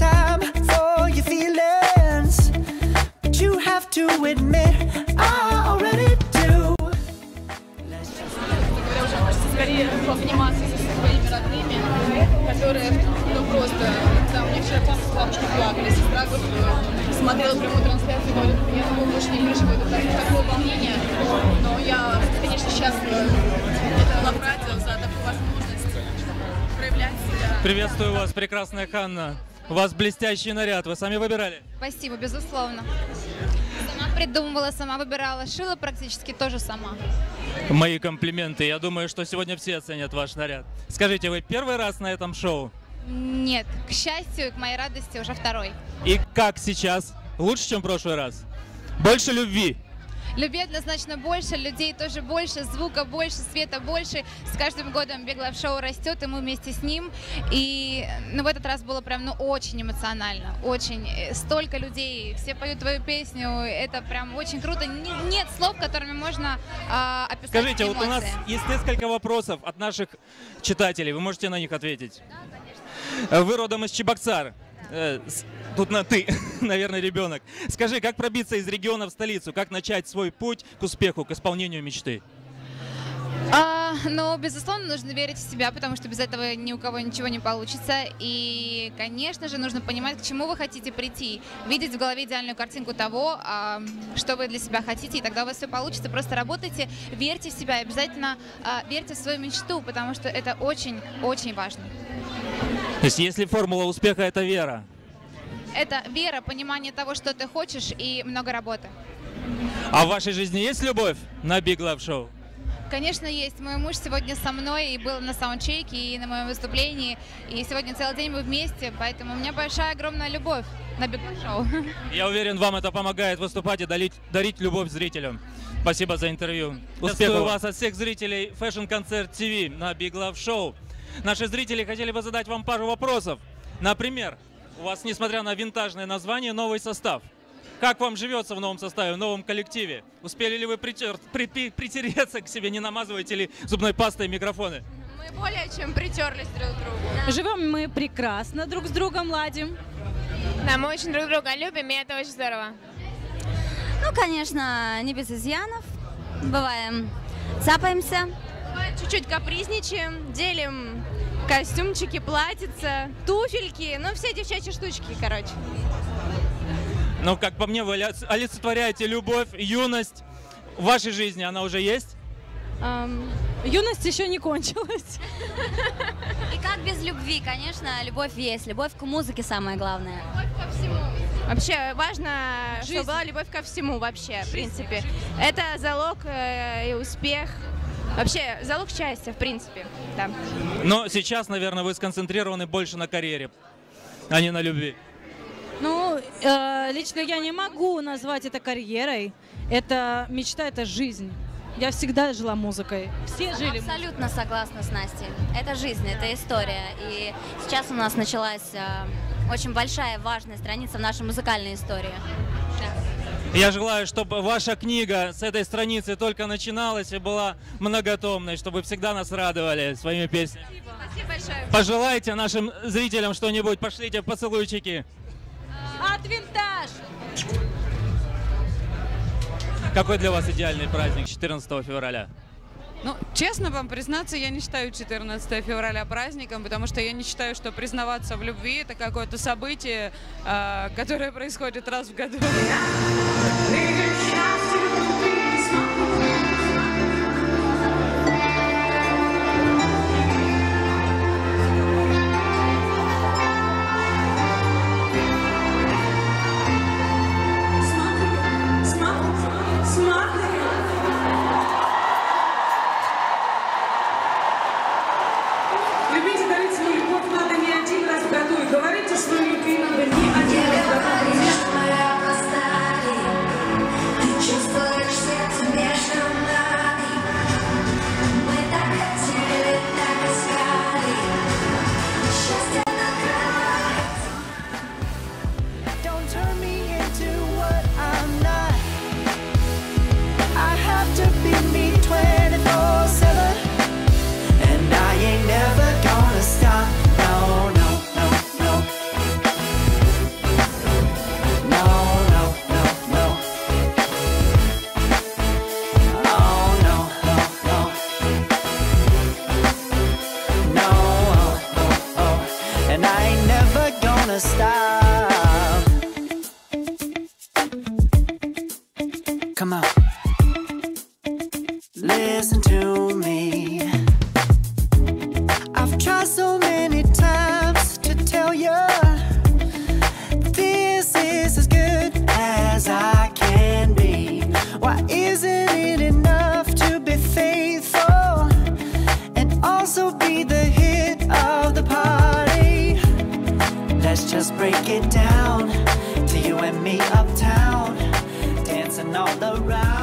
time for your feelings, but you have to admit I already do. Скорее пообниматься со своими родными, которые, ну просто, там, у них вчера бабушки плакали, сестра смотрела прямую трансляцию и говорит, я не могу больше не переживать, это такое волнение, но я, конечно, счастлива это радио за такую возможность проявлять себя. Приветствую вас, прекрасная Ханна. У вас блестящий наряд, вы сами выбирали? Спасибо, безусловно. Сама придумывала, сама выбирала, шила практически тоже сама. Мои комплименты. Я думаю, что сегодня все оценят ваш наряд. Скажите, вы первый раз на этом шоу? Нет, к счастью, к моей радости, уже второй. И как сейчас? Лучше, чем в прошлый раз? Больше любви? Любви однозначно больше, людей тоже больше, звука больше, света больше. С каждым годом Big Love Show растет, и мы вместе с ним. И в этот раз было прям очень эмоционально, очень. Столько людей, все поют твою песню, это прям очень круто. Нет слов, которыми можно описать. Скажите, эмоции. вот у нас есть несколько вопросов от наших читателей, вы можете на них ответить. Да, конечно. Вы родом из Чебоксар. Тут на «ты», наверное, ребенок. Скажи, как пробиться из региона в столицу? Как начать свой путь к успеху, к исполнению мечты? Ну, безусловно, нужно верить в себя, потому что без этого ни у кого ничего не получится. И, конечно же, нужно понимать, к чему вы хотите прийти. Видеть в голове идеальную картинку того, что вы для себя хотите, и тогда у вас все получится. Просто работайте, верьте в себя и обязательно верьте в свою мечту, потому что это очень-очень важно. То есть, если формула успеха – это вера? Это вера, понимание того, что ты хочешь, и много работы. А в вашей жизни есть любовь на Big Love Show? Конечно, есть. Мой муж сегодня со мной и был на саундчеке, и на моем выступлении. И сегодня целый день мы вместе, поэтому у меня большая, огромная любовь на Big Love Show. Я уверен, вам это помогает выступать и дарить любовь зрителям. Спасибо за интервью. Успехов вас от всех зрителей Fashion Concert TV на Big Love Show. Наши зрители хотели бы задать вам пару вопросов. Например, у вас, несмотря на винтажное название, новый состав. Как вам живется в новом составе, в новом коллективе? Успели ли вы притереться к себе, не намазываете ли зубной пастой микрофоны? Мы более чем притерлись друг к другу. Живем мы прекрасно, друг с другом ладим. Да, мы очень друг друга любим, и это очень здорово. Ну, конечно, не без изъянов. Бываем, цапаемся. Чуть-чуть капризничаем, делим костюмчики, платьица, туфельки, ну все девчачьи штучки, короче. Ну, как по мне, вы олицетворяете любовь, юность. В вашей жизни она уже есть? Юность еще не кончилась. И как без любви, конечно, любовь есть. Любовь к музыке самое главное. Любовь ко всему. Вообще важно, чтобы была любовь ко всему вообще, в принципе. Это залог и успех. Вообще, залог счастья, в принципе, да. Но сейчас, наверное, вы сконцентрированы больше на карьере, а не на любви. Ну, лично я не могу назвать это карьерой. Это мечта, это жизнь. Я всегда жила музыкой. Все жили. Абсолютно согласна с Настей. Это жизнь, это история. И сейчас у нас началась очень большая, важная страница в нашей музыкальной истории. Я желаю, чтобы ваша книга с этой страницы только начиналась и была многотомной, чтобы вы всегда нас радовали своими песнями. Спасибо большое. Пожелайте нашим зрителям что-нибудь, пошлите поцелуйчики. От Винтаж! Какой для вас идеальный праздник 14 февраля? Ну, честно вам признаться, я не считаю 14 февраля праздником, потому что я не считаю, что признаваться в любви – это какое-то событие, которое происходит раз в году. Любите дарить свою любовь надо не один раз в году, и говорите свою любви надо не один раз в году. just break it down to you and me uptown, dancing all around.